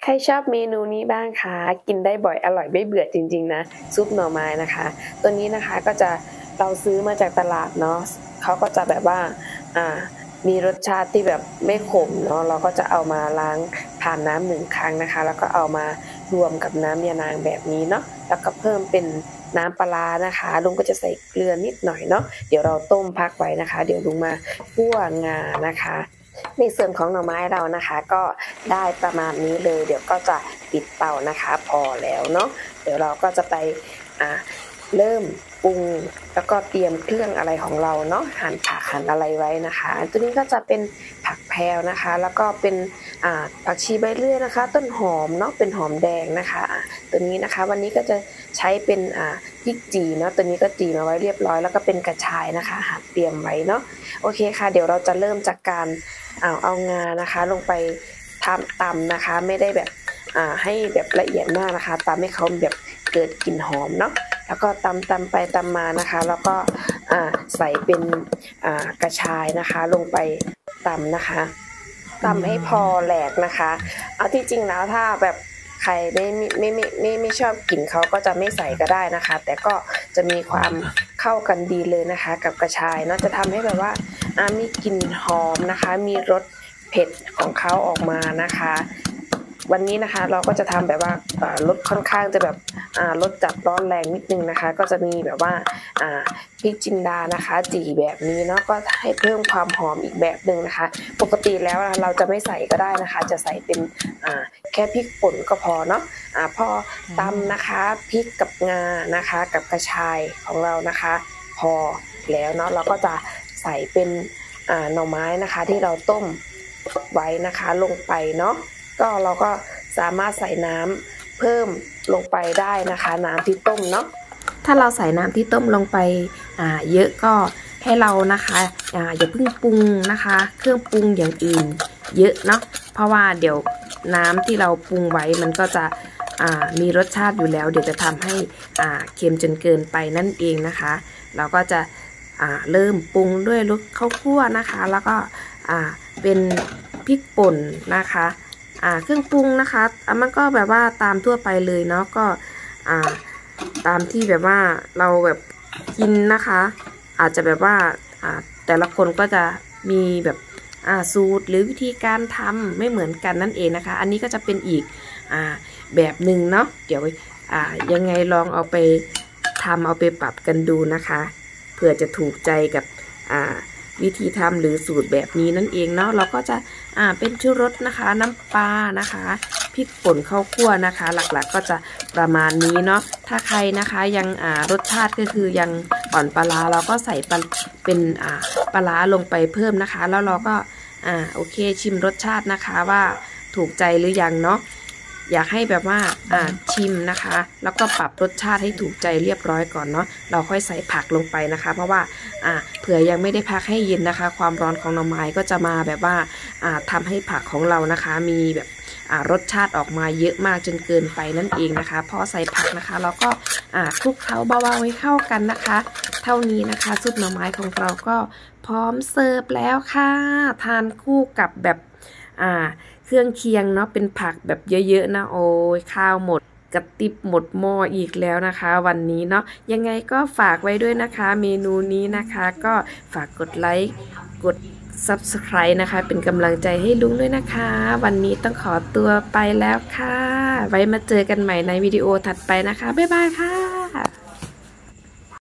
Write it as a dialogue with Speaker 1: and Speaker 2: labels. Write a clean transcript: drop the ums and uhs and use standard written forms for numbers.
Speaker 1: ใครชอบเมนูนี้บ้างคะกินได้บ่อยอร่อยไม่เบื่อจริงๆนะซุปหน่อไม้นะคะตัวนี้นะคะก็จะเราซื้อมาจากตลาดเนาะเขาก็จะแบบว่าอ่ามีรสชาติที่แบบไม่ขมเนาะเราก็จะเอามาล้างผ่านน้ำ1ครั้งนะคะแล้วก็เอามารวมกับน้ำยานางแบบนี้เนาะแล้วก็เพิ่มเป็นน้ำปลาร้านะคะลุงก็จะใส่เกลือนิดหน่อยเนาะเดี๋ยวเราต้มพักไว้นะคะเดี๋ยวลุงมาคั่วงานะคะในส่วนของหน่อไม้เรานะคะก็ได้ประมาณนี้เลยเดี๋ยวก็จะปิดเตานะคะพอแล้วเนาะเดี๋ยวเราก็จะไปเริ่มปรุงแล้วก็เตรียมเครื่องอะไรของเราเนาะหั่นผักหั่นอะไรไว้นะคะตัวนี้ก็จะเป็นผักแพรวนะคะแล้วก็เป็นผักชีใบเลื่อยนะคะต้นหอมเนาะเป็นหอมแดงนะคะตัวนี้นะคะวันนี้ก็จะใช้เป็นพริกจีเนาะตัวนี้ก็จีมาไว้เรียบร้อยแล้วก็เป็นกระชายนะคะหั่นเตรียมไว้เนาะโอเคค่ะเดี๋ยวเราจะเริ่มจากการเอางานะคะลงไปตำนะคะไม่ได้แบบให้แบบละเอียดมากนะคะตำให้เขาแบบเกิดกลิ่นหอมเนาะแล้วก็ตำไปตำมานะคะแล้วก็ใส่เป็นกระชายนะคะลงไปตำนะคะตำให้พอแหลกนะคะเอาที่จริงแล้วถ้าแบบใครไม่ชอบกลิ่นเขาก็จะไม่ใส่ก็ได้นะคะแต่ก็จะมีความเข้ากันดีเลยนะคะกับกระชายเนาะจะทำให้แบบว่ามีกลิ่นหอมนะคะมีรสเผ็ดของเขาออกมานะคะวันนี้นะคะเราก็จะทำแบบว่ารสค่อนข้างจะแบบรสจัดร้อนแรงนิดนึงนะคะก็จะมีแบบว่าพริกจินดานะคะจี่แบบนี้เนาะก็ให้เพิ่มความหอมอีกแบบหนึ่งนะคะปกติแล้วเราจะไม่ใส่ก็ได้นะคะจะใส่เป็นแค่พริกป่นก็พอเนาะพอตำนะคะพริกกับงานะคะกับกระชายของเรานะคะพอแล้วเนาะเราก็จะใส่เป็นหน่อไม้นะคะที่เราต้มไว้นะคะลงไปเนาะก็เราก็สามารถใส่น้ำเพิ่มลงไปได้นะคะน้ำที่ต้มเนาะถ้าเราใส่น้ำที่ต้มลงไปเยอะก็ให้เรานะคะอย่าเพิ่งปรุงนะคะเครื่องปรุงอย่างอื่นเยอะเนาะเพราะว่าเดี๋ยวน้ำที่เราปรุงไว้มันก็จะมีรสชาติอยู่แล้วเดี๋ยวจะทำให้เค็มจนเกินไปนั่นเองนะคะเราก็จะเริ่มปรุงด้วยรสข้าวคั่วนะคะแล้วก็เป็นพริกป่นนะคะเครื่องปรุงนะคะมันก็แบบว่าตามทั่วไปเลยเนาะก็ตามที่แบบว่าเราแบบกินนะคะอาจจะแบบว่าแต่ละคนก็จะมีแบบสูตรหรือวิธีการทำไม่เหมือนกันนั่นเองนะคะอันนี้ก็จะเป็นอีกแบบหนึ่งเนาะเดี๋ยวยังไงลองเอาไปทำเอาไปปรับกันดูนะคะเผื่อจะถูกใจกับวิธีทำหรือสูตรแบบนี้นั่นเองเนาะเราก็จะเป็นชูรสนะคะน้ำปลานะคะพริกป่นข้าวคั่วนะคะหลักๆก็จะประมาณนี้เนาะถ้าใครนะคะยังรสชาติก็คือยังอ่อนปลาเราก็ใส่เป็นปลาลงไปเพิ่มนะคะแล้วเราก็โอเคชิมรสชาตินะคะว่าถูกใจหรือยังเนาะอยากให้แบบว่าชิมนะคะแล้วก็ปรับรสชาติให้ถูกใจเรียบร้อยก่อนเนาะเราค่อยใส่ผักลงไปนะคะเพราะว่าเผื่อยังไม่ได้พักให้เย็นนะคะความร้อนของหน่อไม้ก็จะมาแบบว่าทำให้ผักของเรานะคะมีแบบรสชาติออกมาเยอะมากจนเกินไปนั่นเองนะคะพอใส่ผักนะคะเราก็คลุกเคล้าเบาๆให้เข้ากันนะคะเท่านี้นะคะซุปหน่อไม้ของเราก็พร้อมเสิร์ฟแล้วค่ะทานคู่กับแบบเครื่องเคียงเนาะเป็นผักแบบเยอะๆนะโอ้ยข้าวหมดกระติบหมดหม้ออีกแล้วนะคะวันนี้เนาะยังไงก็ฝากไว้ด้วยนะคะเมนูนี้นะคะก็ฝากกดไลค์กด Subscribe นะคะเป็นกำลังใจให้ลุงด้วยนะคะวันนี้ต้องขอตัวไปแล้วค่ะไว้มาเจอกันใหม่ในวิดีโอถัดไปนะคะบ๊ายบายค่ะ